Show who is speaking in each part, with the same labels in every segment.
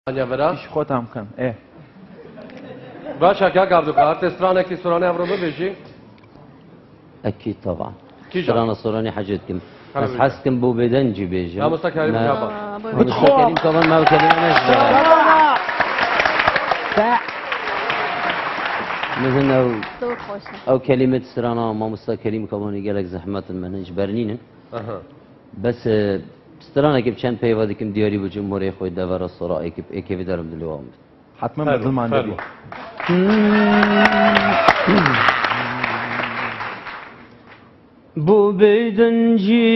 Speaker 1: يا برا
Speaker 2: إيش خوتهم كم إيه
Speaker 1: باشا كا قابلك ارتسترانك في سوراني امرو بيجي
Speaker 3: اكيد طبعا
Speaker 1: كي جا؟
Speaker 3: سرانة صوراني حاجتكم
Speaker 1: هلا
Speaker 3: بس
Speaker 1: بيجا.
Speaker 3: حاسكم بو بدنجي بيجي
Speaker 1: يا مستكريم كابا
Speaker 3: مستكريم كمان ما كلمة نشبه مثلا او كلمة سرانة ما مستكريم كمان يقالك زحمات المنهج برنين
Speaker 1: اها
Speaker 3: بس سترانه كيف كان بيوا ديكم دياري بجمهورية خوي دافر الصراع كيف دارم دلوام
Speaker 2: حتما بدل ما عندي
Speaker 3: بو بيدنجي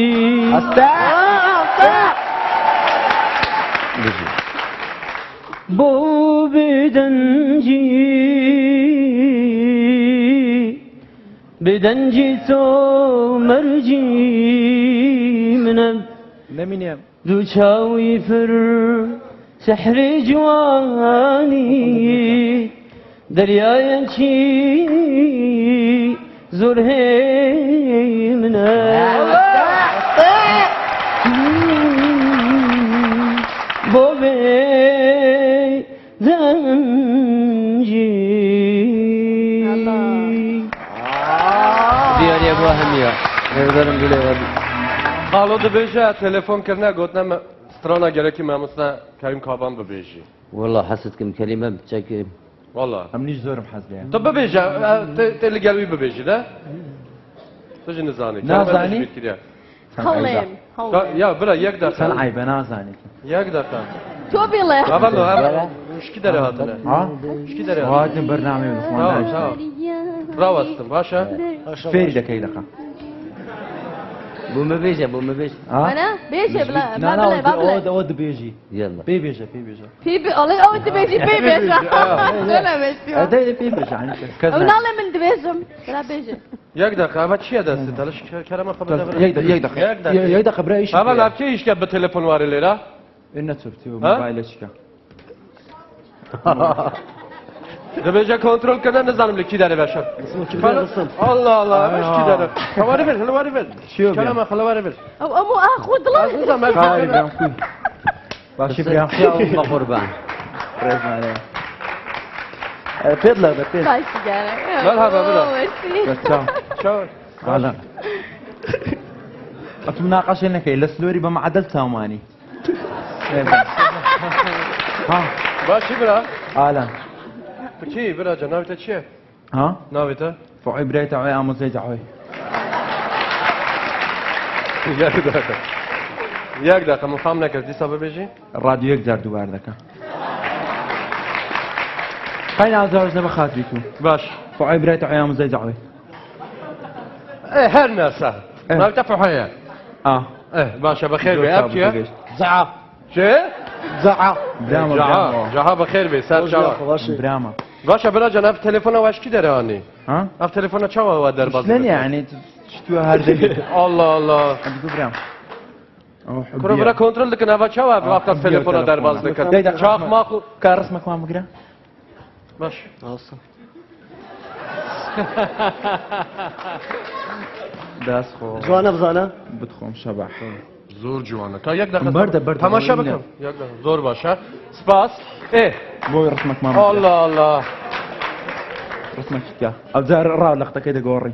Speaker 3: بو بيدنجي بدنجي تو مرجي من
Speaker 2: نمين يا
Speaker 3: دوشاوي فر سحر جواني دريا شي زور هيمنا بوبي زنجي دياري ابو اهميه نقدر نقول
Speaker 1: حالا دو بیجه تلفن کرنه گفتم سترانا گرکی ماموسنا کریم کابان ببیجی
Speaker 3: والله حسيتكم كلمه بتشكي
Speaker 1: والله
Speaker 2: هم نيش زورم حزبي يعني
Speaker 1: طب ببیجه تلی گلوی ببیجی ده تجي نزانی
Speaker 2: نازانی؟
Speaker 4: خلين
Speaker 1: يا بلا یک
Speaker 2: سن
Speaker 1: دقیقه
Speaker 2: عيبة نازاني
Speaker 1: یک دقیقه
Speaker 4: تو بيله
Speaker 1: والله مشكي داره هاتنه
Speaker 2: ها
Speaker 1: مشكي داره
Speaker 2: وهذا برنامج
Speaker 1: تمام
Speaker 2: الإخوان
Speaker 1: تمام راوستم باشا
Speaker 2: فيري دكاي دقة
Speaker 3: بو ما بيجي
Speaker 2: ها
Speaker 4: انا بيجي بلا
Speaker 2: لا
Speaker 4: ما
Speaker 2: لا
Speaker 4: بلا ما
Speaker 2: ود
Speaker 4: بلا
Speaker 2: ود بيجي
Speaker 3: يلا
Speaker 2: بي بيجي بي بيجي
Speaker 4: في بي الله او انت بيجي بي بيجي لا بيجي
Speaker 2: هذا بي بيجي يعني
Speaker 4: او
Speaker 2: كذا
Speaker 4: ناله من دبيزم لا بيجي
Speaker 1: یک دقیقه اما چیه دستی تلاش کلمه خبر داره
Speaker 2: يك دقة برا ايش
Speaker 1: اما لابچه ایش که به تلفن واری لیلا
Speaker 2: إن ترتي موبايلش كا
Speaker 1: ده بیجه کنترل کنه نزنم لکی داره باشم الله الله اش کی داره خواری بر خواری بر
Speaker 2: شو
Speaker 1: کلمه خواری بر
Speaker 4: او امو اخذ الله
Speaker 1: عزیزم من
Speaker 2: خايب يا اخوي باشي بريان
Speaker 3: يا الله قربان
Speaker 2: رزق عليه بيضلا بيض
Speaker 4: باش جاي
Speaker 1: مرحبا، بلا.
Speaker 2: بس تشاو
Speaker 1: شو
Speaker 2: هلا اتمناقش انك لسلوري بمعدل ثواني ها
Speaker 1: باشی برا
Speaker 2: هلا
Speaker 1: چی برا جا ناویتا چیه
Speaker 2: ها
Speaker 1: ناویتا
Speaker 2: فوعي بريت عوي امزي جعوي
Speaker 1: یک دقیقه یک دقیقه مفهم نکرد دیسا ببیجی
Speaker 2: الراديو يقدر دوار ذاك خلينا عاوز بخاطريكم
Speaker 1: باش
Speaker 2: فوعي بريت عوي امزي جعوي
Speaker 1: ايه هر ناسا
Speaker 2: إيه.
Speaker 1: ناویتا فحویه ايه باشا بخير بي ابكي
Speaker 2: زعا
Speaker 1: چه
Speaker 2: زعا براما
Speaker 1: جاها بخير بي سر شوا
Speaker 2: براما
Speaker 1: باشا برا جان اف تلفن واش کی داره آنی
Speaker 2: ها
Speaker 1: اف تلفن چاوا و در باز
Speaker 2: شلون يعني شتو هردي
Speaker 1: الله الله
Speaker 2: تقول برام
Speaker 1: کرو برا کنترل دکن اوا چاوا وقت تلفن در باز دکن چاخ ماخو
Speaker 2: كان رسمك ما مقرا
Speaker 1: باش
Speaker 2: داس خو
Speaker 5: جوانا بزانه
Speaker 2: بدخوم شبح
Speaker 1: زور جوانه تا یک دقیقه
Speaker 2: برده
Speaker 1: تماشا بکن یک دقیقه زور باشه سپاس اه
Speaker 2: بوي رسمك ما مقرا
Speaker 1: الله الله
Speaker 2: رسمك كا او زار را لقطه كده قوري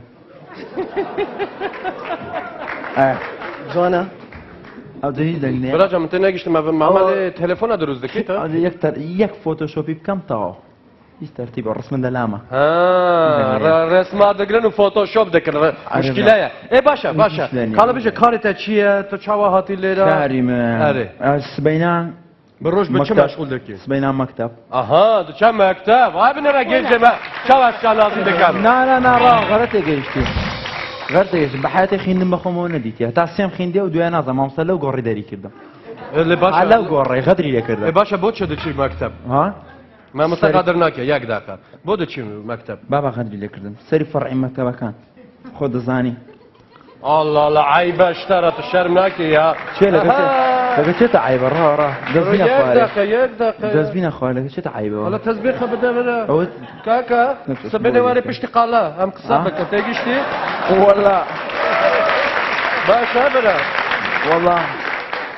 Speaker 5: جوانا
Speaker 2: او زي دقني
Speaker 1: برا جان انت نگشت معمل تلفن دروز دکی تا
Speaker 2: هذا يكتر يك فوتوشوبي بكم طاو ايش ترتيب الرسم دلامه
Speaker 1: ها رسم دگرن و فوتوشوپ دکن مشکله ای باشه باشه حالا بشه کارت چیه تو چاوا هاتی لیرا
Speaker 2: كريم
Speaker 1: آره.
Speaker 2: سبينا
Speaker 1: بروش به چه مشغول دکی
Speaker 2: سبينا مكتب
Speaker 1: آها تو چه مکتب وای بنره گیجه ما چاوا چه لازم دکم
Speaker 2: لا را غلطي قيشتي غلطي قيشتي بحياتي خين بخمو نديتي تاسيم خين دي ودويا نازم مامسلا وقوري داري كده
Speaker 1: اللي
Speaker 2: على
Speaker 1: باشه
Speaker 2: وقوري غدري لي كده
Speaker 1: باشه بود شده چی مکتب
Speaker 2: ها
Speaker 1: ما مستقدر نکه یک دقیقه بود چی مکتب
Speaker 2: بابا غدري لي كده سري فرعي مكتبه كان خد زاني
Speaker 1: الله الله عيب اشترت الشرم نكي يا
Speaker 2: شيء لك شيء تعيب را دزبينا
Speaker 1: یک
Speaker 2: خوالك
Speaker 1: دقیقه یک دقیقه
Speaker 2: دزبينا خوالك شيء تعيب
Speaker 1: حالا تسبیح بده بده
Speaker 2: والله
Speaker 1: كاكا سبيني واري بشتي قالا هم قصابك تيجيشتي
Speaker 2: والله
Speaker 1: باشا بلا
Speaker 2: والله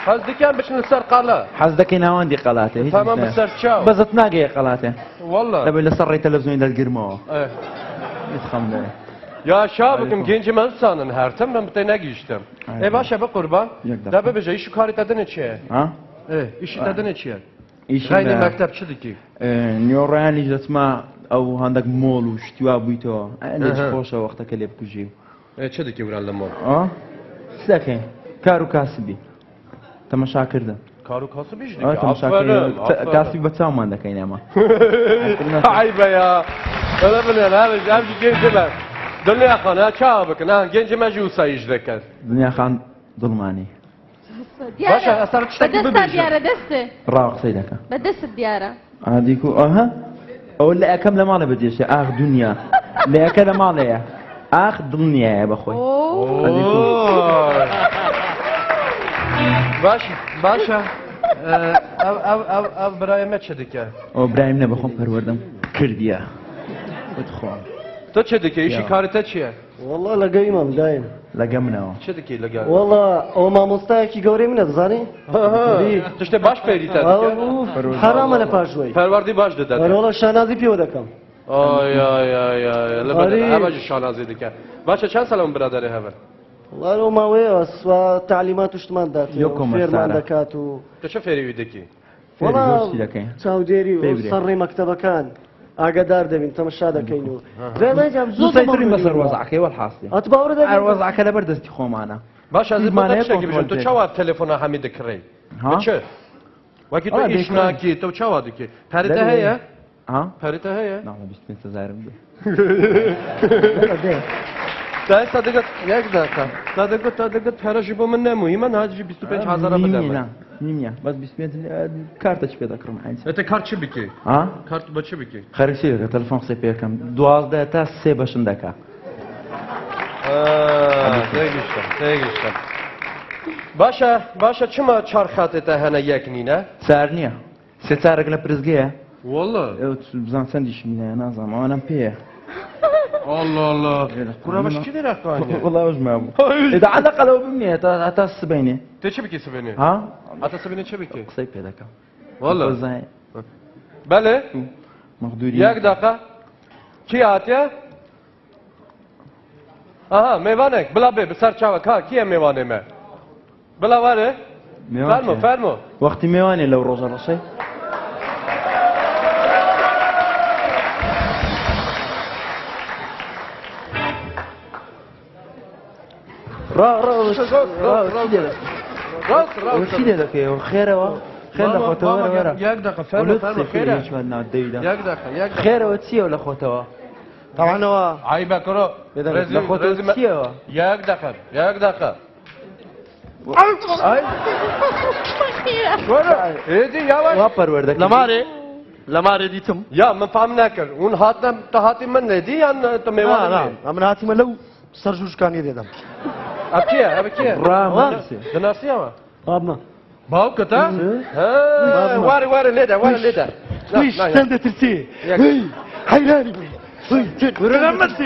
Speaker 1: حەز دەکەیان بچن لەسەر قەڵە
Speaker 2: حەز دەکەی ناوەندی قەڵاتێ هیچ
Speaker 1: تەمام
Speaker 2: نییە.
Speaker 1: بەسەر چاو
Speaker 2: بەزت ناگەیە قەڵاتێ
Speaker 1: والله
Speaker 2: دەبێت لەسەر ڕێی تەلەڤیزیۆنی دەرگرمەوە هیچ خەم لێ
Speaker 1: یا شا بکەم گەنجی مەزانن هەرتم من بتەی نەگیشتم ئێ باشە بە قوربان دا ببێژە ئیش و کاری تەدنێ چییە
Speaker 2: ها
Speaker 1: ئیشی تەدنێ چییە
Speaker 2: ئیشی
Speaker 1: غایری مەکتەب چ دکی
Speaker 2: نیۆڕیانی دەچما ئەو هەندێک مۆڵ و شتیوا بوویتەوە لێش خۆشە وەختەکە لێ بکوژی
Speaker 1: چ دکی وران لە مۆڵ
Speaker 2: چ دەکەین کار و کاسبی تەمەشاکردن
Speaker 1: کار و کاسبیش
Speaker 2: کاسبی بە چاومان دەکەین ئەمە
Speaker 1: عیبەیە دەڵێ بڵێن هەرش ئەمجی گەنجی بە دڵنیا خانە چاوە بکەن گەنجی مەژی وساییش دەکەن
Speaker 2: دنیا خان دڵمانی
Speaker 1: باشە ئەسەر شتێکی
Speaker 4: بەدەستە
Speaker 1: ببێژە
Speaker 4: دیارە دەستێ
Speaker 2: ڕاو قسەی دەکەم
Speaker 4: بەدەست دیارە
Speaker 2: ئادیکو ئەها ئەو لە ئەەکەم لە ماڵە بەدێشە ئاخ دنیا لە ئەەکە لە ماڵەیە ئاخ دڵنیایە بەخۆی
Speaker 1: باشە ئەو برایەمە چ دکە
Speaker 2: ئەو برایم نە بەخۆم پەروەردەم کردیە بتخۆم
Speaker 1: تۆ چ دکە ئیشی کارتە چییە
Speaker 5: والله لەگەی مام دایم
Speaker 2: لەگە منەوە
Speaker 1: چ دکی لەگەڵ
Speaker 5: والله ئەو مامۆستایەکی گەورەی منە دەزانی
Speaker 1: تشتێ باش پێریتە
Speaker 5: حرامە لە پاشوەی
Speaker 1: پەروەردی باش دەدات
Speaker 5: وەڵە شانازی پێوە دەکەم
Speaker 1: لەبەر شانازی دکە باشە چەند ساڵم برادەرێ هەبە
Speaker 5: والله ئەو ماوەیە سوا تعلیمات و شتمان دات فێرمان دەکات و
Speaker 1: تۆ چه فێریوی دەکی
Speaker 5: چاودێری و سەرڕێ مەکتەبەکان ئاگادار دەبین تەمەشا دەکەین و
Speaker 2: زۆرترین بەسەر وەزعەکەی وەڵحاسی
Speaker 5: ئەت باوەڕ دەبین
Speaker 2: وەزعەکە لەبەر دەستی خۆمانە
Speaker 1: باشە شتێکی بژن تۆ چاوە تەلێفۆنە هەمی دەکڕی چ وەکی تۆ ئیش ناکی تۆ چاوا دەکەی پەرتە هەیە پەرتە هەیە تا ئێستا دەگەت یەک داکە تا دەگەت پەرەشی بۆ من نەمووی من هاجی 25,000 بدەم
Speaker 2: نیمە بەس 25 کارتە چ پێ دەکڕم
Speaker 1: ئێتە کارت چ بکەی کارت بە چ بکەی
Speaker 2: خەریسی دەکە تەلەفۆن قسەی پێەکەم 12 تا 3 بەشم دەکا
Speaker 1: تێگەیشتم باشە چما چارخاتێتە هەنە یەک نینە
Speaker 2: سار نییە سێ چارێک لە پرزگەیە
Speaker 1: والله
Speaker 2: بزان چەندیشی نینە نازانم ئەوانم پێیە
Speaker 1: الله كنا باش كذا راكاني
Speaker 2: والله وش ما ابو اذا على قلب مني اتا السبيني
Speaker 1: انت شو بكي سبيني
Speaker 2: ها
Speaker 1: اتا سبيني شو بكي
Speaker 2: قصيب هذاك
Speaker 1: والله بله
Speaker 2: مقدوري
Speaker 1: ياك دقه كي اتيا اها ميوانك بلا بي بسر چاوك ها كي ميوانه ما بلا واره فرمو
Speaker 2: وقت ميواني لو روزا رصي وش ديالك يا خيره خير لخوتوا ورا
Speaker 1: ياك دقه فرمو خيره خير
Speaker 2: وتسي ولا خوتوا
Speaker 5: طبعا هو
Speaker 1: عيبه كرو ياك دقه ايدي يا
Speaker 2: وابر وردك
Speaker 5: لماري ديتم
Speaker 1: يا من فهمناك ون هاتنا تهاتي من دي ان تميوان
Speaker 5: لا من هاتي من لو سرجوش كان يدم
Speaker 1: ابكي دناسيا
Speaker 5: ابنا
Speaker 1: باوكتا واري ليدا
Speaker 5: ليش تند ترتي حيراني ورمتي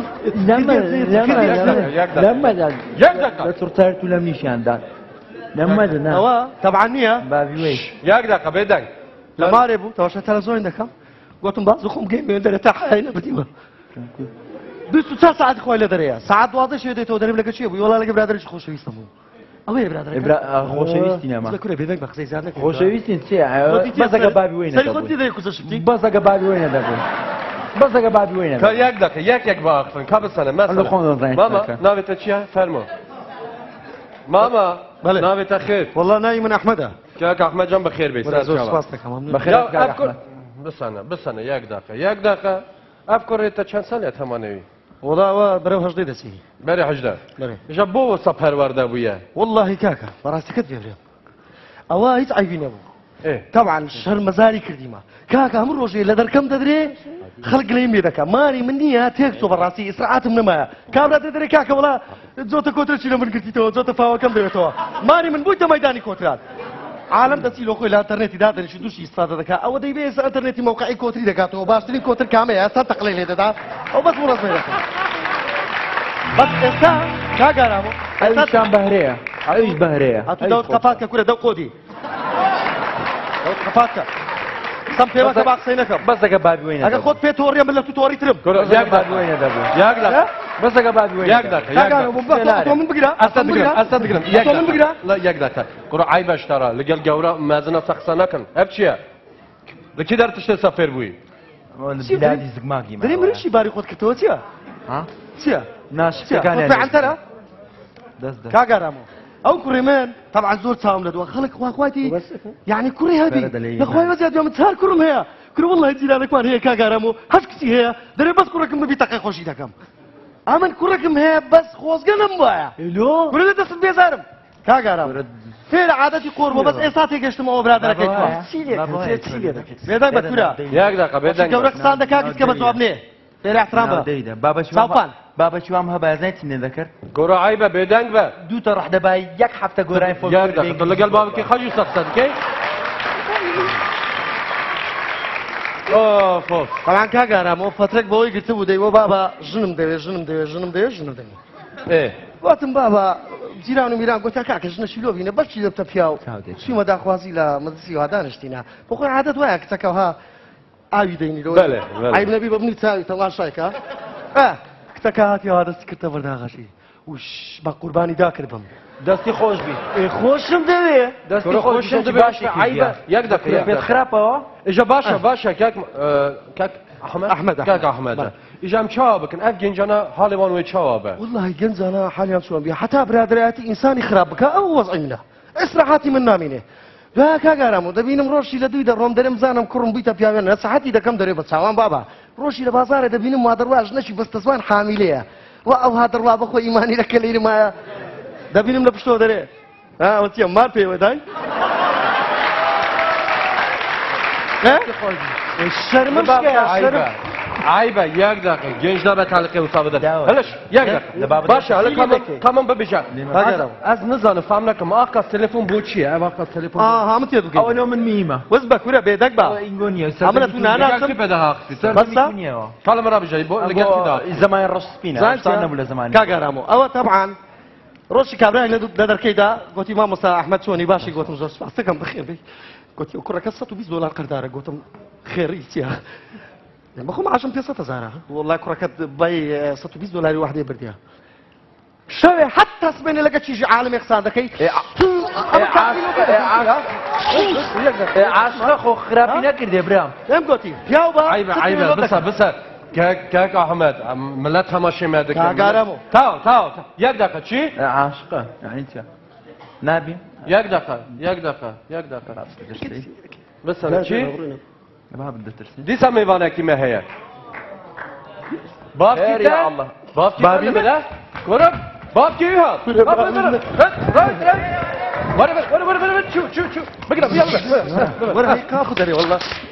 Speaker 2: لما لا ترتار تلم نيشان دان لما
Speaker 5: لا طبعا نيا
Speaker 2: بابي ويش
Speaker 1: ياك دقه بيدك
Speaker 5: لما ريبو توش تلفزيون دكا قلتم بعضكم جيم يندر تاع هنا بديما دوستو ساعات خويا دريا ساعات واضح شي ديتو دريم لك شي والله لك برادر خوش ويستمو اوي برادر
Speaker 2: خوشويستين ما
Speaker 5: ذكر بيدك بخزي زادك
Speaker 2: خوشويستين سي بس بابي وين
Speaker 5: سي قلت لي كنت شفتي
Speaker 2: بس بابي وين دابا بس بابي وين
Speaker 1: ياك دقه ياك باخفن كاب سنه مثلا ماما ناويت تشيا فرمو ماما ناويت خير
Speaker 5: والله نايم من احمده
Speaker 1: كاك احمد جنب بخير بيس
Speaker 2: بخير
Speaker 1: احمد بس انا ياك دقه افكر انت كم سنه تمانوي
Speaker 5: والله برو هجدي دسي
Speaker 1: بري حجده جابوه صبر ورده ابويا
Speaker 5: والله كاكا براسي كتف يا اوا هيت عيبين ابو
Speaker 1: ايه
Speaker 5: طبعا شهر مزاري كرديما كاكا هم روجي لدر كم تدري خلق لي ميدكا ماني مني تيكسو براسي اسرعات من ما كابرا تدري كاكا والله زوتا كوتر شي من قلتيتو زوتا فاوا كم ديتو ماني من بويتا ميداني كوترات عالم دسي لو خويا الانترنت دادن شو دوشي استفاده دكا او دي بيس انترنت موقعي كوتري دكاتو باشتري كوتر كامل يا سان تقليل هذا او بس مرسمه دكا بس اسا كاغا رامو
Speaker 2: شام بهريه ايش بهريه
Speaker 5: هاتو داوت قفاتك كورة داو قودي داوت قفاتك سم فيما تبع قصينك
Speaker 2: بس دقه بابي وين
Speaker 5: اگه خود پی توریم بلا تو توری ترم
Speaker 1: ياك
Speaker 2: بابي وين دابو
Speaker 1: ياك دقيقة
Speaker 2: بس دقه بابي وين
Speaker 1: ياك دقيقة
Speaker 5: كاكا تو من بگیرا
Speaker 1: أستدقلم ياك
Speaker 5: تو من بگیرا
Speaker 1: لا ياك دقيقة قرا عيب اشترى لقال جورا مازنا سخصا نكن ابشيا لكي دار تشتي سفير بوي
Speaker 2: بلادي زقماقي
Speaker 5: دری مرشی باری خود کتو چیا
Speaker 2: ها
Speaker 5: چیا
Speaker 2: ناش
Speaker 5: كان في عنترة
Speaker 2: دس
Speaker 5: كاكا رامو او كريمان طبعا زور تاهم لدوا خلق اخواتي يعني كوري هذه يا اخوي وزياد يوم تسهل كرم هي كرو والله يجي لك وان هي كاكا رامو هسكتي هي دري بس كركم ما بيتقي خوشي تكم امن كركم هي بس خوز قلم بايا لو كل ده تسد بيزارم كاكا رامو في عادتي قربه بس ايساتي قشت ما برادرك كيف سيلي بيدك بكورا
Speaker 1: ياك دقيقة بيدك
Speaker 5: كورك صادق كاكس كبت وابني في احترام
Speaker 2: بابا شو بابا شو هم هبا زيت نذكر
Speaker 1: قرا عيبة بيدك با
Speaker 2: دو تا راح دبا يك حفته قراين فوق
Speaker 1: ياك دقيقة لقال بابك خجو سخصا كي اوف اوف
Speaker 5: طبعا كاكا رامو فترك بوي قلت له ديو بابا جنم ديو
Speaker 1: ايه
Speaker 5: وقتم بابا جيران وميران قلت كاكا جنا شيلو بينا بس شيلو بتبياو شي ما داخوازي لا مدرسي وهذا نشتينا بقول عادة وياك تكاوها آوي ديني لو
Speaker 1: بله بله
Speaker 5: عيب نبي ببني تساوي تمام شايكا كتكاهات يا هذا سكرت بردا غشي وش بقرباني ذاكر بم
Speaker 2: دستي خوش بي
Speaker 5: خوشم دوي
Speaker 2: دستي خوش
Speaker 1: انت باش عيبة ياك دقيقة
Speaker 2: بيت خرابه
Speaker 1: اجا باشا كاك احمد كاك احمد اجا مشابك اف جنجانا هالوان ويتشابه
Speaker 5: والله جنز انا حاليا شو بيها حتى برادراتي انساني خرابك او وضعينا اسرحاتي من نامينه لا كاغارامو دبينم روشي لدوي درهم درم زانم كرم بيتا بيانا ساعتي دكم دري بتساوان بابا روشي لبازار دبينم ما درواج نشي بس تسوان حامليه او هذا الوا بخو ايماني لك اللي ما دبينم لبشتو دري ها وتي ما بي وداي ها الشرم مش
Speaker 1: عيبة عيبة ياك دقيقة جنجنا بتعلقي وصابده هلش ياك دقيقة باشا هلا كمان ببيجا از نزان فهمناكم آخر تلفون بوچيه آخر تلفون
Speaker 5: هم تيدو
Speaker 2: او انه من ميمه
Speaker 5: وزبك ولا بيدك با
Speaker 2: انغونيا
Speaker 5: عملت من انا
Speaker 1: كيف بدها اخفي
Speaker 5: بس
Speaker 1: طالما راه بجاي لقيت كده
Speaker 2: زمان رش سبينا صارنا ولا زمان
Speaker 5: كاغارامو او طبعا روشي كابرا لدر كيدا قلت ما مسا احمد شوني باشي قلت زور استكم بخير بي قلت كره كسته $20 قرداره قلت خير يتيا ما خو عشان بيصة زارها والله كره كد باي $120 واحده برديها شوي حتى اسمني لقيت شي عالم يقصان دكي
Speaker 2: عاشق خو خرابينا كرد ابراهيم
Speaker 5: ام قلتي ياوبا
Speaker 1: عيبة بس كاك احمد ملتها ماشي معدك
Speaker 5: كاغارامو
Speaker 1: تعال ياك دقيقة شي
Speaker 2: عاشقه يعني انت نبي
Speaker 1: ياك دقيقة بس انا شي
Speaker 2: ما بدي ترسم
Speaker 1: دي سمي بانا كيما هي باب
Speaker 2: خير يا الله
Speaker 1: باب
Speaker 2: بابي
Speaker 1: بلا قرب باب كيها ورا شو بقرب يلا
Speaker 5: ورا هيك اخذ والله